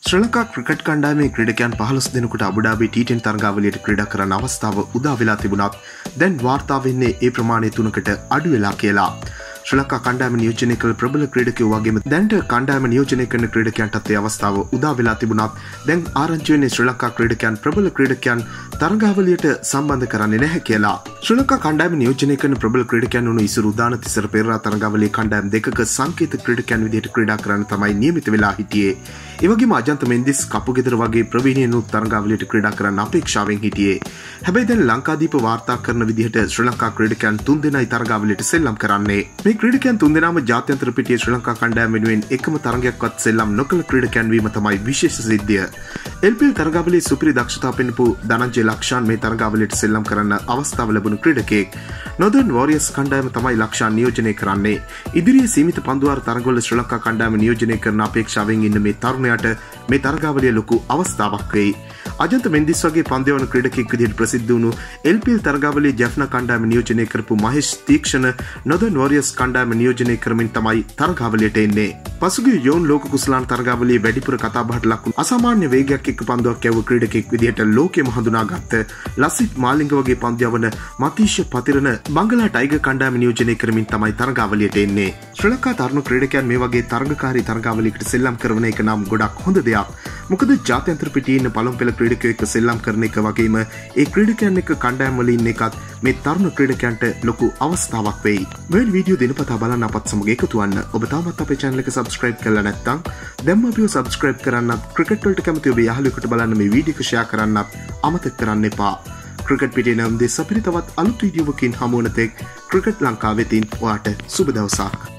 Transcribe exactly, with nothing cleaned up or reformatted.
ශ්‍රී Lanka cricket කණ්ඩායමේ ක්‍රීඩකයන් පහළොස් දෙනෙකුට Abu Dhabi T ten තරගාවලියට ක්‍රීඩා කරන්න අවස්ථාව උදා වෙලා තිබුණත් දැන් වාර්තා වෙන්නේ ඒ ප්‍රමාණය තුනකට අඩු වෙලා කියලා. ශ්‍රී ලංකා කණ්ඩායම නියෝජනය කළ ප්‍රබල ක්‍රීඩකයෝ වගේම දැන්ට කණ්ඩායම නියෝජනය කරන ක්‍රීඩකයන්ටත් ඒ අවස්ථාව උදා වෙලා තිබුණත් දැන් ආරංචි වෙන්නේ ශ්‍රී ලංකා ක්‍රීඩකයන් ප්‍රබල ක්‍රීඩකයන් තරගාවලියට සම්බන්ධ කරන්නේ නැහැ කියලා. ශ්‍රී ලංකා කණ්ඩායම නියෝජනය කරන ප්‍රබල ක්‍රීඩකයන් වුණු ඉසුරු උදාන තිසර පෙරේරා තරගාවලියේ කණ්ඩායම් දෙකක සංකේත ක්‍රීඩකයන් විදිහට ක්‍රීඩා කරන්න තමයි නියමිත වෙලා හිටියේ. ඒ වගේම අජන්ත මෙන්දිස් කපුගෙදර වගේ ප්‍රවීණයන්ුත් තරගාවලියට ක්‍රීඩා කරන්න අපේක්ෂාවෙන් හිටියේ. හැබැයි දැන් ලංකාදීප වාර්තා කරන විදිහට ශ්‍රී ලංකා ක්‍රීඩකයන් තුන් දෙනයි තරගාවලියට සෙල්ලම් කරන්නේ. මේ ක්‍රීඩකයන් තුන් දෙනාම ජාත්‍යන්තර පිටියේ ශ්‍රී ලංකා කණ්ඩායම වෙනුවෙන් එකම තරගයක්වත් සෙල්ලම් නොකළ ක්‍රීඩකයන් වීම තමයි විශේෂ සිද්ධිය. එල් පී එල් තරගාවලියේ සුපිරි දක්ෂතාව පෙන්වපු ධනංජය ලක්ෂාන් මේ තරගාවලියට සෙල්ලම් කරන්න අවස්ථාව ලැබුණු ක්‍රීඩකයෙක්. නොදර්න් වෝරියර්ස් කණ්ඩායම තමයි ලක්ෂාන් නියෝජනය කරන්නේ. ඉදිරියේ සීමිත පන්දුවාර තරගවල ශ්‍රී ලංකා කණ්ඩායම නියෝජනය කරන අපේක්ෂාවෙන් ඉන්න මේ තරුණයාට මේ තරගාවලිය ලොකු අවස්ථාවක් වෙයි. අජන්ත මෙන්දිස් වගේ පන්දු යවන ක්‍රීඩකයෙක් විදිහට ප්‍රසිද්ධ වුණු එල් පී එල් තරගාවලියේ ජැෆ්නා කණ්ඩායම නියෝජනය කරපු මහේෂ් තීක්ෂණ නොදර්න් වෝරියර්ස් කණ්ඩායම නියෝජනය කරමින් තමයි තරගාවලියට එන්නේ. පසුගිය යෝන් ලෝක කුසලාන තරගාවලියේ වැඩිපුර කතාබහට ලක් වුණු අසාමාන්‍ය වේගයක් එක්ක පන්දුවක් යවපු ක්‍රීඩකයෙක් විදිහට ලෝකෙම හඳුනාගත්ත ලසිත් මාලිංග වගේ පන්දු යවන මතීෂ පතිරණ බංගලා ටයිගර් කණ්ඩායම නියෝජනය කරමින් තමයි තරගාවලියට එන්නේ. ශ්‍රී ලංකා තරුණ ක්‍රීඩකයන් මේ වගේ තරගකාරී තරගාවලියකට සෙල්ලම් කරන එක නම් ගොඩක් හොඳ දෙයක්. මොකද ජාත්‍යන්තර පිටියේ ඉන්න පළමු පෙළ ක්‍රීඩකයෝ එක්ක සෙල්ලම් කරන එක වගේම ඒ ක්‍රීඩකයන් එක්ක කණ්ඩායම් වල ඉන්න එකත් මේ තරුණ ක්‍රීඩකයන්ට ලොකු අවස්ථාවක් වෙයි. මෙවැනි වීඩියෝ දිනපතා බලන්න අපත් සමග එකතු වෙන්න. ඔබ තාමත් අපේ channel එක subscribe කරලා නැත්නම් දැන්ම අපිව subscribe කරන්නත් ක්‍රිකට් වලට කැමති ඔබේ යාළුවෙකුට බලන්න මේ වීඩියෝ එක share කරන්නත් අමතක කරන්න එපා. ක්‍රිකට් පිටියේ නම් දෙස අපිට තවත් අලුත් වීඩියෝවකින් හමු වන තෙක් ක්‍රිකට් ලංකාව වෙතින් ඔයාට සුබ දවසක්.